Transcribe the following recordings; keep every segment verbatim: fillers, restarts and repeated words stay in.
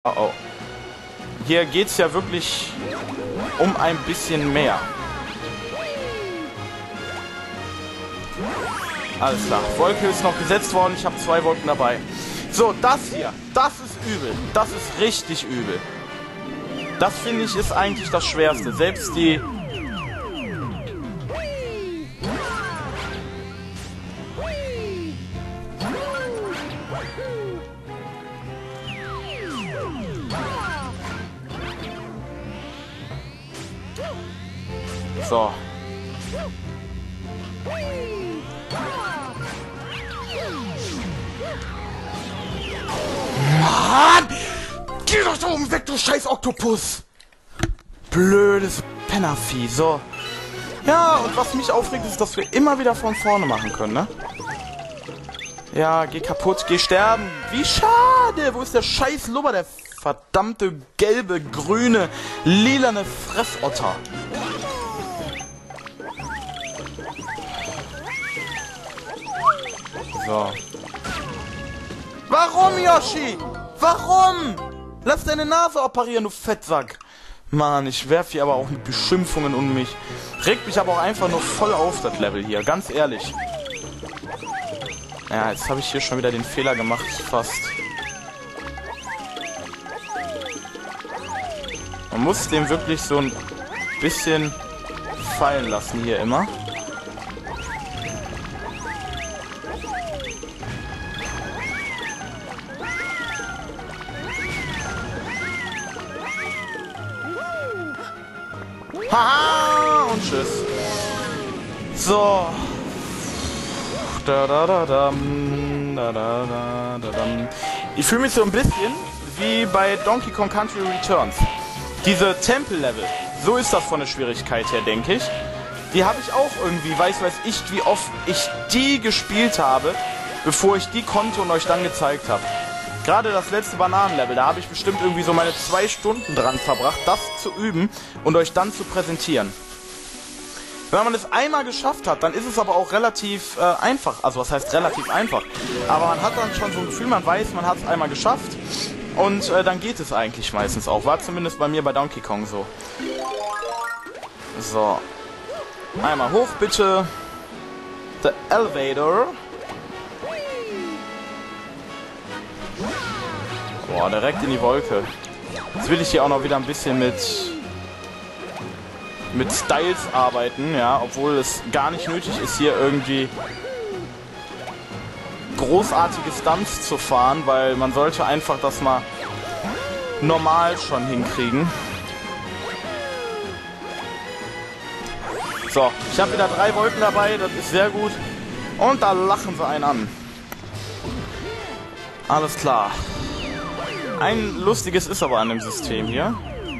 Oh oh. Hier geht's ja wirklich um ein bisschen mehr. Alles klar. Wolke ist noch gesetzt worden. Ich habe zwei Wolken dabei. So, das hier. Das ist übel. Das ist richtig übel. Das finde ich ist eigentlich das Schwerste. Selbst die... So. Mann! Geh doch da oben weg, du scheiß Oktopus! Blödes Pennervieh, so. Ja, und was mich aufregt, ist, dass wir immer wieder von vorne machen können, ne? Ja, geh kaputt, geh sterben. Wie schade! Wo ist der scheiß Lubber, der verdammte gelbe, grüne, lilane Fressotter? So. Warum, Yoshi? Warum? Lass deine Nase operieren, du Fettsack. Mann, ich werf hier aber auch mit Beschimpfungen um mich. Regt mich aber auch einfach nur voll auf, das Level hier. Ganz ehrlich. Ja, jetzt habe ich hier schon wieder den Fehler gemacht, fast. Man muss dem wirklich so ein bisschen fallen lassen hier immer. Haha! Und tschüss. So. Da, da, da, da, da, da, da, da. Ich fühle mich so ein bisschen wie bei Donkey Kong Country Returns. Diese Tempel-Level. So ist das von der Schwierigkeit her, denke ich. Die habe ich auch irgendwie, weiß weiß ich, wie oft ich die gespielt habe, bevor ich die konnte und euch dann gezeigt habe. Gerade das letzte Bananenlevel, da habe ich bestimmt irgendwie so meine zwei Stunden dran verbracht, das zu üben und euch dann zu präsentieren. Wenn man es einmal geschafft hat, dann ist es aber auch relativ äh, einfach. Also was heißt relativ einfach? Aber man hat dann schon so ein Gefühl, man weiß, man hat es einmal geschafft. Und äh, dann geht es eigentlich meistens auch. War zumindest bei mir bei Donkey Kong so. So. Einmal hoch bitte. The Elevator. Boah, direkt in die Wolke. Jetzt will ich hier auch noch wieder ein bisschen mit mit Styles arbeiten, ja, obwohl es gar nicht nötig ist, hier irgendwie großartige Stunts zu fahren, weil man sollte einfach das mal normal schon hinkriegen. So, ich habe wieder drei Wolken dabei, das ist sehr gut. Und da lachen sie einen an. Alles klar. Ein lustiges ist aber an dem System hier.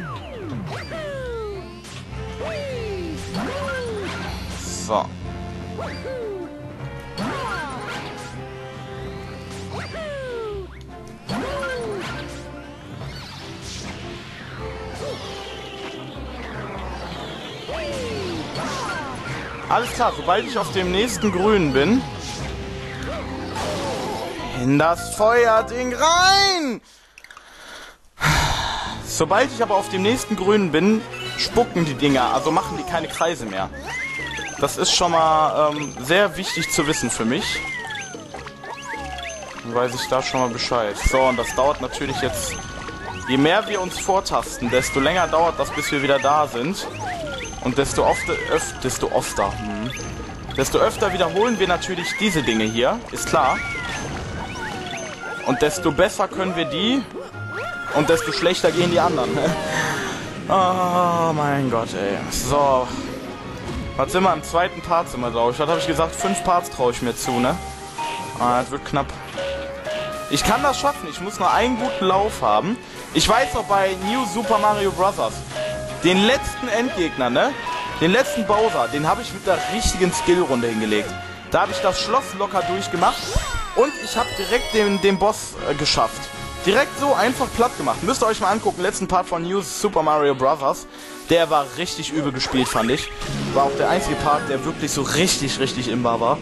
So. Alles klar, sobald ich auf dem nächsten Grünen bin, in das Feuerding rein! Sobald ich aber auf dem nächsten Grünen bin, spucken die Dinger, also machen die keine Kreise mehr. Das ist schon mal ähm, sehr wichtig zu wissen für mich. Dann weiß ich da schon mal Bescheid. So, und das dauert natürlich jetzt... Je mehr wir uns vortasten, desto länger dauert das, bis wir wieder da sind. Und desto öfter... Öf, desto öfter... Hm, desto öfter wiederholen wir natürlich diese Dinge hier, ist klar. Und desto besser können wir die... Und desto schlechter gehen die anderen. Oh mein Gott, ey. So. Was sind wir im zweiten Part, sind wir, glaube ich. Was habe ich gesagt? Fünf Parts traue ich mir zu, ne? Ah, das wird knapp. Ich kann das schaffen. Ich muss nur einen guten Lauf haben. Ich weiß noch bei New Super Mario Bros. Den letzten Endgegner, ne? Den letzten Bowser, den habe ich mit der richtigen Skillrunde hingelegt. Da habe ich das Schloss locker durchgemacht. Und ich habe direkt den, den Boss äh, geschafft. Direkt so einfach platt gemacht. Müsst ihr euch mal angucken. Letzten Part von New Super Mario Bros. Der war richtig übel gespielt, fand ich. War auch der einzige Part, der wirklich so richtig, richtig imbar war.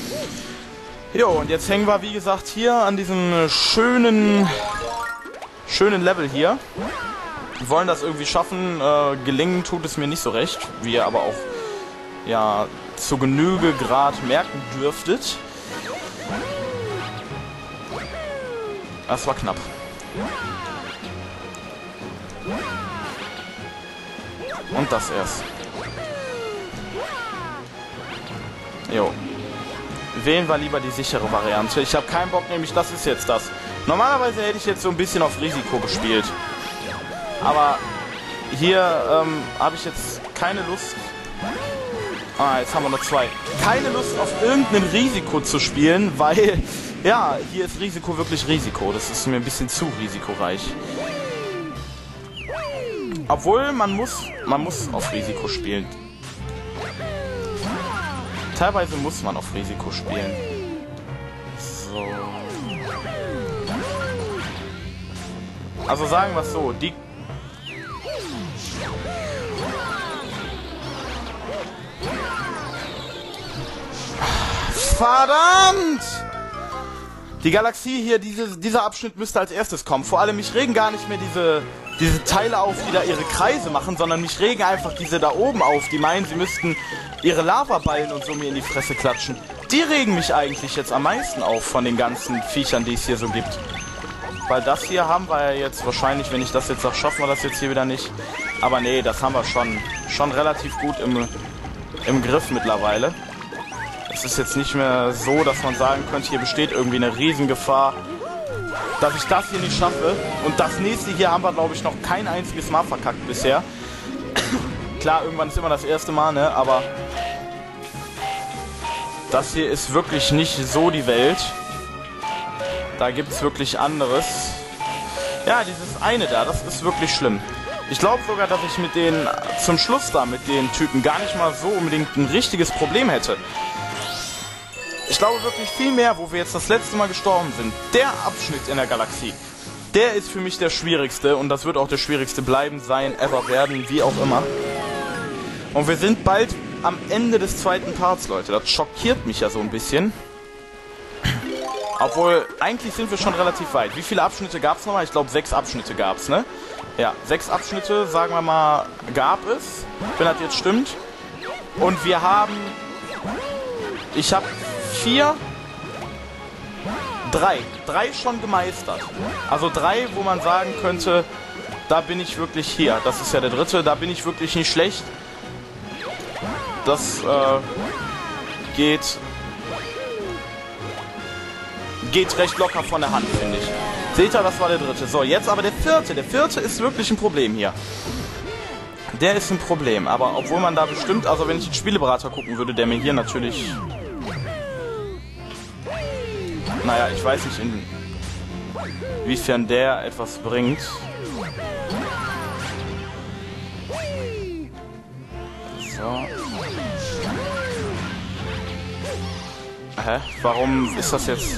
Jo, und jetzt hängen wir, wie gesagt, hier an diesem schönen schönen Level hier. Wir wollen das irgendwie schaffen. Äh, gelingen tut es mir nicht so recht, wie ihr aber auch ja zu Genüge gerade merken dürftet. Das war knapp. Und das erst. Jo. Wählen wir lieber die sichere Variante. Ich habe keinen Bock, nämlich das ist jetzt das. Normalerweise hätte ich jetzt so ein bisschen auf Risiko gespielt. Aber hier ähm, habe ich jetzt keine Lust. Ah, jetzt haben wir noch zwei. Keine Lust auf irgendein Risiko zu spielen, weil, ja, hier ist Risiko wirklich Risiko. Das ist mir ein bisschen zu risikoreich. Obwohl, man muss, man muss auf Risiko spielen. Teilweise muss man auf Risiko spielen. So. Also sagen wir es so, die... Verdammt! Die Galaxie hier, diese, dieser Abschnitt müsste als erstes kommen. Vor allem, mich regen gar nicht mehr diese, diese Teile auf, die da ihre Kreise machen, sondern mich regen einfach diese da oben auf, die meinen, sie müssten ihre Lavaballen und so mir in die Fresse klatschen. Die regen mich eigentlich jetzt am meisten auf von den ganzen Viechern, die es hier so gibt. Weil das hier haben wir ja jetzt wahrscheinlich, wenn ich das jetzt sage, schaffen wir das jetzt hier wieder nicht. Aber nee, das haben wir schon, schon relativ gut im, im Griff mittlerweile. Es ist jetzt nicht mehr so, dass man sagen könnte, hier besteht irgendwie eine Riesengefahr, dass ich das hier nicht schaffe. Und das nächste hier haben wir, glaube ich, noch kein einziges Mal verkackt bisher. Klar, irgendwann ist immer das erste Mal, ne? Aber das hier ist wirklich nicht so die Welt. Da gibt es wirklich anderes. Ja, dieses eine da, das ist wirklich schlimm. Ich glaube sogar, dass ich mit den, zum Schluss da, mit den Typen gar nicht mal so unbedingt ein richtiges Problem hätte. Ich glaube wirklich viel mehr, wo wir jetzt das letzte Mal gestorben sind. Der Abschnitt in der Galaxie, der ist für mich der schwierigste und das wird auch der schwierigste bleiben, sein, ever werden, wie auch immer. Und wir sind bald am Ende des zweiten Parts, Leute. Das schockiert mich ja so ein bisschen. Obwohl, eigentlich sind wir schon relativ weit. Wie viele Abschnitte gab es nochmal? Ich glaube, sechs Abschnitte gab es, ne? Ja, sechs Abschnitte, sagen wir mal, gab es. Wenn das jetzt stimmt. Und wir haben... Ich habe vier... Drei. Drei schon gemeistert. Also drei, wo man sagen könnte, da bin ich wirklich hier. Das ist ja der dritte. Da bin ich wirklich nicht schlecht. Das äh, geht... Geht recht locker von der Hand, finde ich. Seht ihr, das war der dritte. So, jetzt aber der vierte. Der vierte ist wirklich ein Problem hier. Der ist ein Problem. Aber obwohl man da bestimmt... Also wenn ich den Spieleberater gucken würde, der mir hier natürlich... Naja, ich weiß nicht, inwiefern der etwas bringt. So. Hä? Warum ist das jetzt...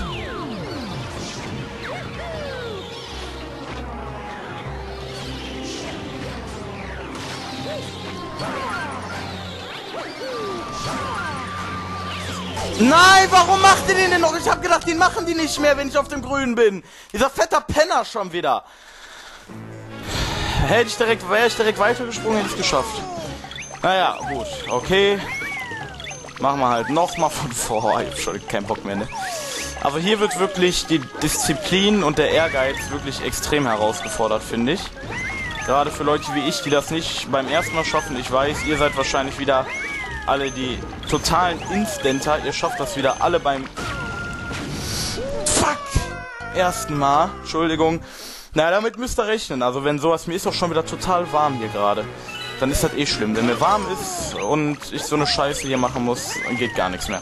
Nein, warum macht ihr den denn noch? Ich hab gedacht, den machen die nicht mehr, wenn ich auf dem Grünen bin. Dieser fetter Penner schon wieder. Hätte ich direkt, wäre ich direkt weitergesprungen, hätte ich es geschafft. Naja, gut, okay. Machen wir halt nochmal von vor. Ich hab schon keinen Bock mehr, ne? Aber hier wird wirklich die Disziplin und der Ehrgeiz wirklich extrem herausgefordert, finde ich. Gerade für Leute wie ich, die das nicht beim ersten Mal schaffen. Ich weiß, ihr seid wahrscheinlich wieder... alle die totalen Instanter, ihr schafft das wieder alle beim Fuck ersten Mal, Entschuldigung. Na, damit müsst ihr rechnen, also wenn sowas, mir ist doch schon wieder total warm hier gerade, dann ist das eh schlimm, wenn mir warm ist und ich so eine Scheiße hier machen muss, dann geht gar nichts mehr.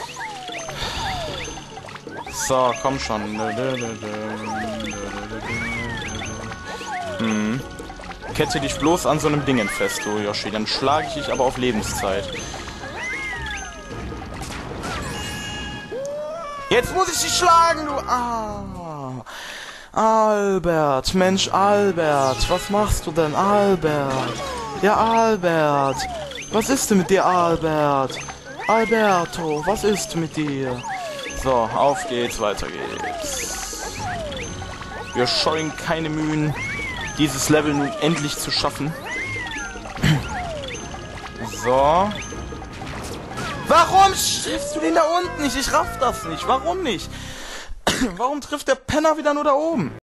So, komm schon. Hm. Kette dich bloß an so einem Dingen fest, du Yoshi. Dann schlage ich dich aber auf Lebenszeit. Jetzt muss ich dich schlagen, du... Ah. Albert, Mensch, Albert. Was machst du denn, Albert? Ja, Albert. Was ist denn mit dir, Albert? Alberto, was ist mit dir? So, auf geht's, weiter geht's. Wir scheuen keine Mühen, dieses Level nun endlich zu schaffen. So. Warum triffst du den da unten nicht? Ich raff das nicht. Warum nicht? Warum trifft der Penner wieder nur da oben?